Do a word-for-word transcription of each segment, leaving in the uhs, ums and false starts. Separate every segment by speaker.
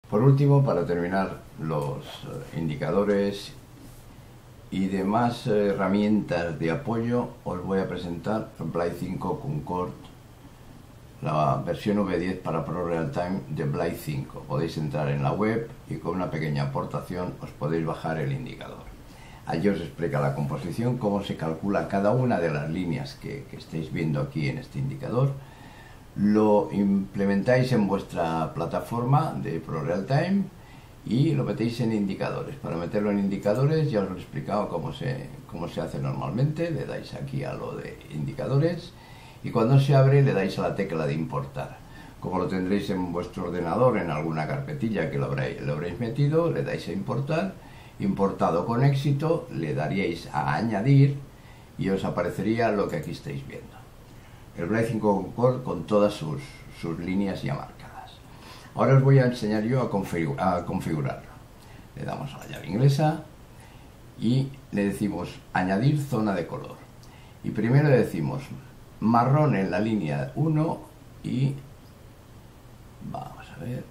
Speaker 1: Por último, para terminar, los indicadores y demás herramientas de apoyo, os voy a presentar Blade cinco Concord, la versión V diez para Pro Realtime de Blade cinco. Podéis entrar en la web y con una pequeña aportación os podéis bajar el indicador. Allí os explica la composición, cómo se calcula cada una de las líneas que, que estáis viendo aquí en este indicador. Lo implementáis en vuestra plataforma de Pro Realtime y lo metéis en indicadores. Para meterlo en indicadores ya os lo he explicado cómo se, cómo se hace normalmente. Le dais aquí a lo de indicadores y cuando se abre le dais a la tecla de importar. Como lo tendréis en vuestro ordenador en alguna carpetilla que lo habréis, lo habréis metido, le dais a importar. Importado con éxito, le daríais a añadir y os aparecería lo que aquí estáis viendo. El Blade cinco Concord con todas sus, sus líneas ya marcadas. Ahora os voy a enseñar yo a, config a configurarlo. Le damos a la llave inglesa y le decimos añadir zona de color. Y primero le decimos marrón en la línea uno y vamos a ver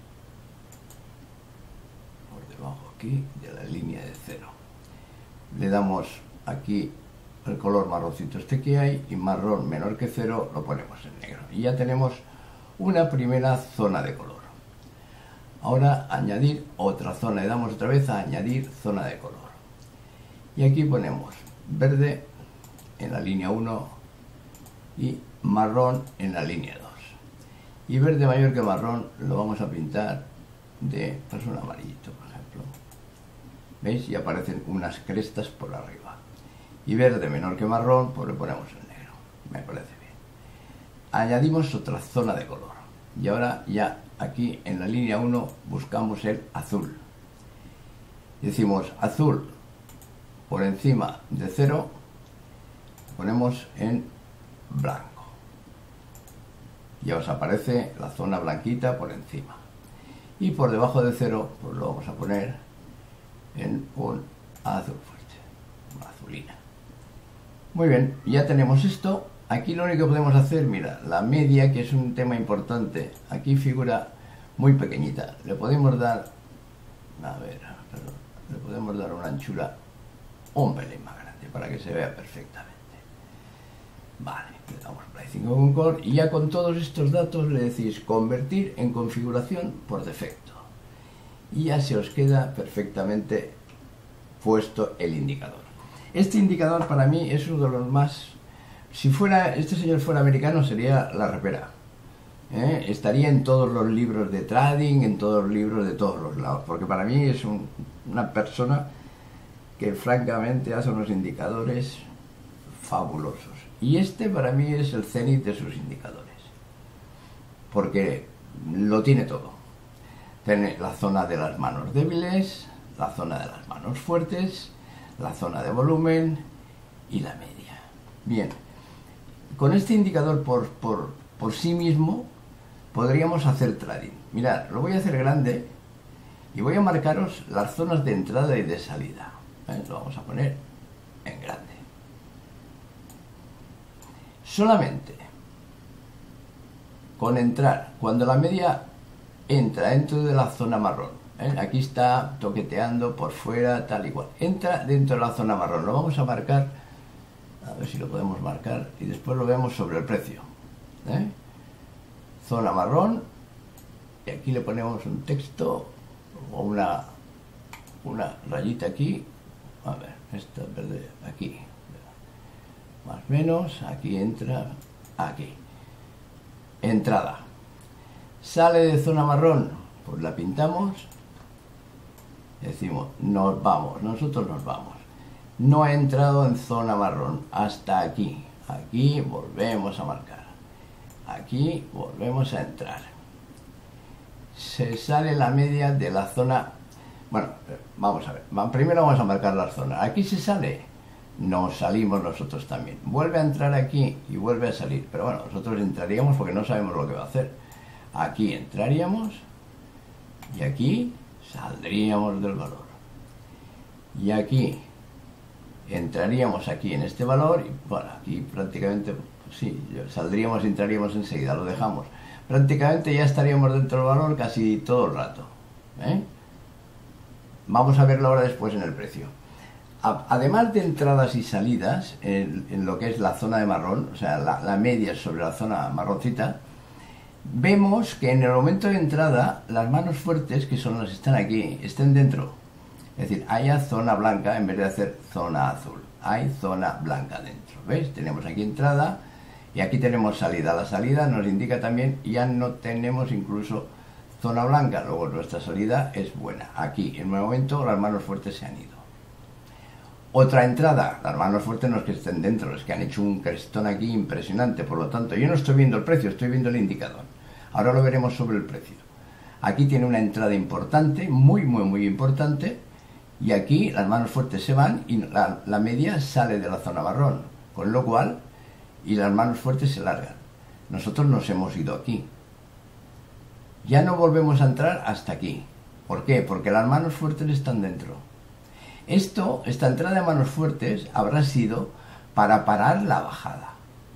Speaker 1: por debajo aquí de la línea de cero. Le damos aquí el color marroncito este que hay y marrón menor que cero lo ponemos en negro y ya tenemos una primera zona de color. Ahora añadir otra zona, le damos otra vez a añadir zona de color y aquí ponemos verde en la línea uno y marrón en la línea dos y verde mayor que marrón lo vamos a pintar de pues, un amarillito, por ejemplo. ¿Veis? Y aparecen unas crestas por arriba. Y verde menor que marrón, pues le ponemos en negro. Me parece bien. Añadimos otra zona de color. Y ahora ya aquí en la línea uno buscamos el azul. Decimos azul por encima de cero, ponemos en blanco. Ya os aparece la zona blanquita por encima. Y por debajo de cero, pues lo vamos a poner en un azul fuerte, una azulina. Muy bien, ya tenemos esto. Aquí lo único que podemos hacer, mira, la media, que es un tema importante, aquí figura muy pequeñita. Le podemos dar, a ver, perdón, le podemos dar una anchura un pelín más grande para que se vea perfectamente. Vale, le damos Blade cinco Concord y ya con todos estos datos le decís convertir en configuración por defecto. Y ya se os queda perfectamente puesto el indicador. Este indicador para mí es uno de los más... Si fuera este señor fuera americano sería la repera. ¿Eh? Estaría en todos los libros de trading, en todos los libros de todos los lados, porque para mí es un, una persona que francamente hace unos indicadores fabulosos. Y este para mí es el cenit de sus indicadores, porque lo tiene todo. Tiene la zona de las manos débiles, la zona de las manos fuertes, la zona de volumen y la media. Bien, con este indicador por, por, por sí mismo podríamos hacer trading. Mirad, lo voy a hacer grande y voy a marcaros las zonas de entrada y de salida. ¿Eh? Lo vamos a poner en grande. Solamente con entrar, cuando la media entra dentro de la zona marrón, ¿eh? Aquí está toqueteando por fuera, tal y cual. Entra dentro de la zona marrón. Lo vamos a marcar, a ver si lo podemos marcar, y después lo vemos sobre el precio. ¿Eh? Zona marrón, y aquí le ponemos un texto o una, una rayita aquí. A ver, esta verde aquí. Más o menos, aquí entra, aquí. Entrada. Sale de zona marrón, pues la pintamos. Decimos, nos vamos, nosotros nos vamos. No ha entrado en zona marrón, hasta aquí. Aquí volvemos a marcar. Aquí volvemos a entrar. Se sale la media de la zona... Bueno, vamos a ver. Primero vamos a marcar las zonas. Aquí se sale. Nos salimos nosotros también. Vuelve a entrar aquí y vuelve a salir. Pero bueno, nosotros entraríamos porque no sabemos lo que va a hacer. Aquí entraríamos y aquí saldríamos del valor. Y aquí entraríamos aquí en este valor y bueno, aquí prácticamente sí, saldríamos y entraríamos enseguida, lo dejamos. Prácticamente ya estaríamos dentro del valor casi todo el rato. ¿eh? Vamos a verlo ahora después en el precio. Además de entradas y salidas, en, en lo que es la zona de marrón, o sea, la, la media sobre la zona marroncita, vemos que en el momento de entrada, las manos fuertes, que son las que están aquí, estén dentro. Es decir, haya zona blanca en vez de hacer zona azul. Hay zona blanca dentro. ¿Veis? Tenemos aquí entrada y aquí tenemos salida. La salida nos indica también, ya no tenemos incluso zona blanca. Luego nuestra salida es buena. Aquí, en un momento, las manos fuertes se han ido. Otra entrada, las manos fuertes no es que estén dentro, es que han hecho un crestón aquí impresionante. Por lo tanto, yo no estoy viendo el precio, estoy viendo el indicador. Ahora lo veremos sobre el precio. Aquí tiene una entrada importante, muy, muy, muy importante. Y aquí las manos fuertes se van y la, la media sale de la zona marrón. Con lo cual, y las manos fuertes se largan. Nosotros nos hemos ido aquí. Ya no volvemos a entrar hasta aquí. ¿Por qué? Porque las manos fuertes están dentro. Esto, esta entrada de manos fuertes habrá sido para parar la bajada.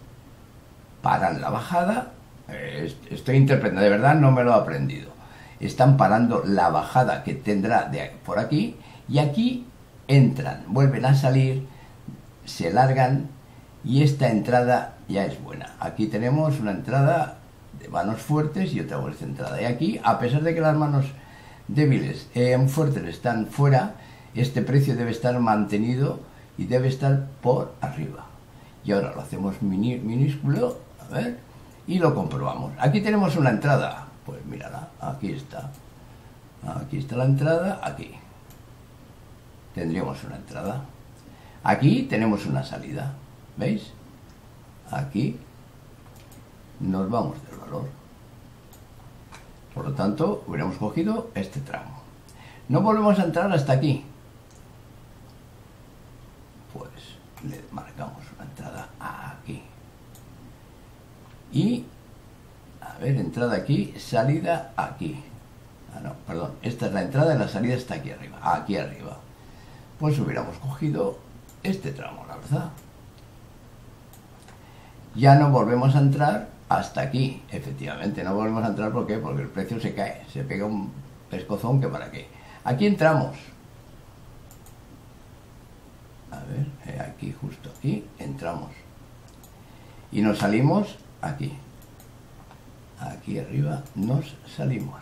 Speaker 1: Paran la bajada, eh, estoy interpretando, de verdad no me lo he aprendido. Están parando la bajada que tendrá de por aquí y aquí entran, vuelven a salir, se largan y esta entrada ya es buena. Aquí tenemos una entrada de manos fuertes y otra vuelta entrada. Y aquí, a pesar de que las manos débiles, eh, fuertes están fuera, este precio debe estar mantenido y debe estar por arriba. Y ahora lo hacemos mini, minúsculo, a ver, y lo comprobamos. Aquí tenemos una entrada, pues mírala, aquí está. Aquí está la entrada, aquí. Tendríamos una entrada. Aquí tenemos una salida, ¿veis? Aquí nos vamos del valor. Por lo tanto, hubiéramos cogido este tramo. No volvemos a entrar hasta aquí. Pues le marcamos una entrada aquí. Y, a ver, entrada aquí, salida aquí. Ah, no, perdón, esta es la entrada y la salida está aquí arriba, aquí arriba. Pues hubiéramos cogido este tramo, la verdad. Ya no volvemos a entrar hasta aquí, efectivamente, no volvemos a entrar, ¿por qué? Porque el precio se cae, se pega un pescozón que para qué. Aquí entramos. A ver, eh, aquí, justo aquí, entramos. Y nos salimos aquí. Aquí arriba nos salimos.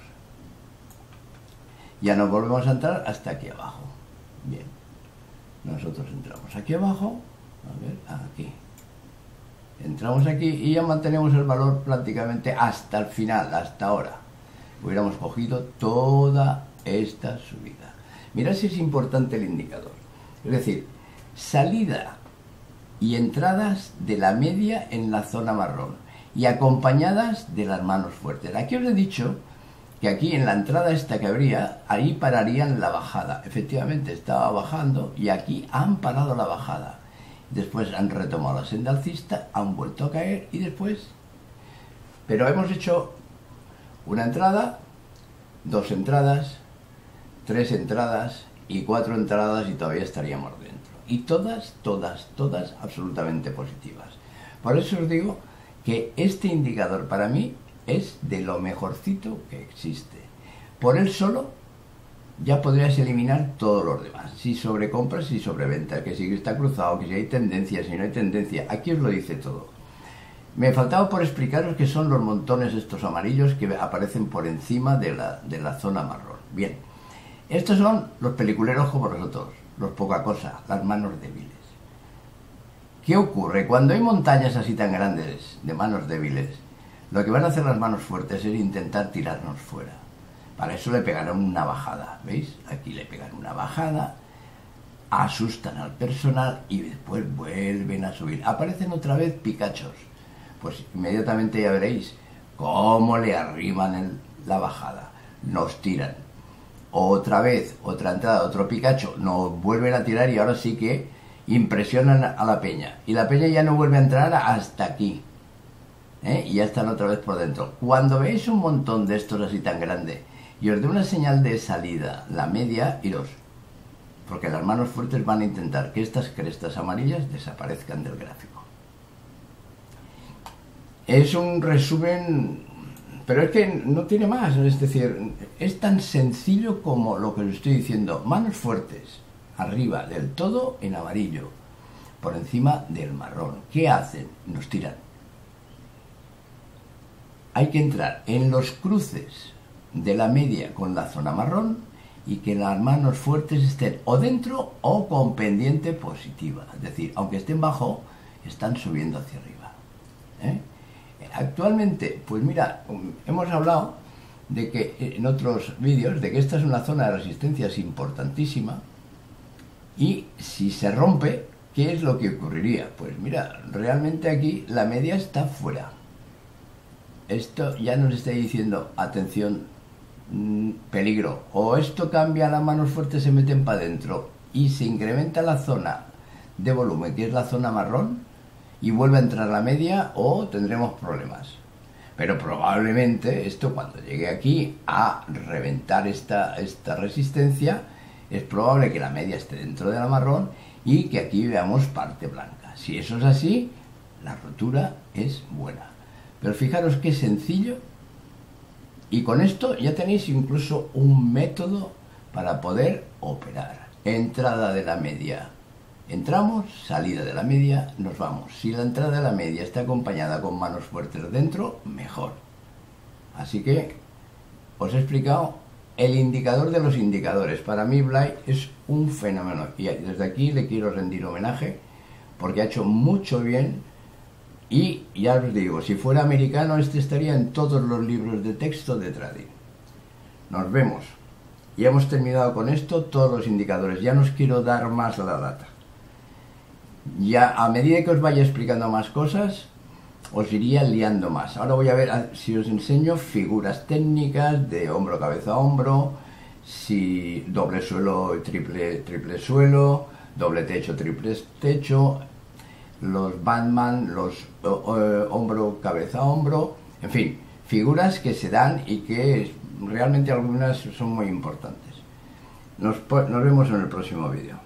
Speaker 1: Ya no volvemos a entrar hasta aquí abajo. Bien. Nosotros entramos aquí abajo. A ver, aquí. Entramos aquí y ya mantenemos el valor prácticamente hasta el final, hasta ahora. Hubiéramos cogido toda esta subida. Mirad si es importante el indicador. Es decir, salida y entradas de la media en la zona marrón y acompañadas de las manos fuertes. Aquí os he dicho que aquí en la entrada esta que habría, ahí pararían la bajada. Efectivamente estaba bajando y aquí han parado la bajada. Después han retomado la senda alcista, han vuelto a caer y después... Pero hemos hecho una entrada, dos entradas, tres entradas y cuatro entradas y todavía estaríamos dentro. Y todas, todas, todas absolutamente positivas. Por eso os digo que este indicador para mí es de lo mejorcito que existe. Por él solo ya podrías eliminar todos los demás. Si sobrecompras, si sobreventa, que si está cruzado, que si hay tendencia, si no hay tendencia. Aquí os lo dice todo. Me faltaba por explicaros que son los montones estos amarillos que aparecen por encima de la, de la zona marrón. Bien, estos son los peliculeros como nosotros, los poca cosa, las manos débiles. ¿Qué ocurre? Cuando hay montañas así tan grandes de manos débiles, lo que van a hacer las manos fuertes es intentar tirarnos fuera. Para eso le pegarán una bajada, ¿veis? Aquí le pegan una bajada, asustan al personal y después vuelven a subir. Aparecen otra vez picachos. Pues inmediatamente ya veréis cómo le arriban el, la bajada. Nos tiran. Otra vez, otra entrada, otro picacho. Nos vuelven a tirar y ahora sí que impresionan a la peña. Y la peña ya no vuelve a entrar hasta aquí. ¿Eh? Y ya están otra vez por dentro. Cuando veis un montón de estos así tan grande y os dé una señal de salida, la media, iros. Porque las manos fuertes van a intentar que estas crestas amarillas desaparezcan del gráfico. Es un resumen pero es que no tiene más, es decir, es tan sencillo como lo que os estoy diciendo. Manos fuertes, arriba del todo en amarillo, por encima del marrón. ¿Qué hacen? Nos tiran. Hay que entrar en los cruces de la media con la zona marrón y que las manos fuertes estén o dentro o con pendiente positiva. Es decir, aunque estén bajo, están subiendo hacia arriba. ¿Eh? Actualmente, pues mira, hemos hablado de que en otros vídeos, de que esta es una zona de resistencias importantísima y si se rompe, ¿qué es lo que ocurriría? Pues mira, realmente aquí la media está fuera. Esto ya nos está diciendo, atención, mmm, peligro. O esto cambia, las manos fuertes se meten para adentro y se incrementa la zona de volumen, que es la zona marrón, y vuelve a entrar la media, o tendremos problemas. Pero probablemente esto, cuando llegue aquí a reventar esta, esta resistencia, es probable que la media esté dentro de la marrón y que aquí veamos parte blanca. Si eso es así, la rotura es buena. Pero fijaros qué sencillo, y con esto ya tenéis incluso un método para poder operar. Entrada de la media, entramos, salida de la media, nos vamos. Si la entrada de la media está acompañada con manos fuertes dentro, mejor. Así que os he explicado el indicador de los indicadores. Para mí Blay es un fenómeno y desde aquí le quiero rendir homenaje porque ha hecho mucho bien. Y ya os digo, si fuera americano, este estaría en todos los libros de texto de trading. Nos vemos. Ya hemos terminado con esto, todos los indicadores. Ya no os quiero dar más la data. Ya a medida que os vaya explicando más cosas, os iría liando más. Ahora voy a ver si os enseño figuras técnicas de hombro, cabeza, hombro, si doble suelo, triple, triple suelo, doble techo, triple techo, los Batman, los uh, uh, hombro, cabeza, hombro, en fin, figuras que se dan y que realmente algunas son muy importantes. Nos, nos vemos en el próximo vídeo.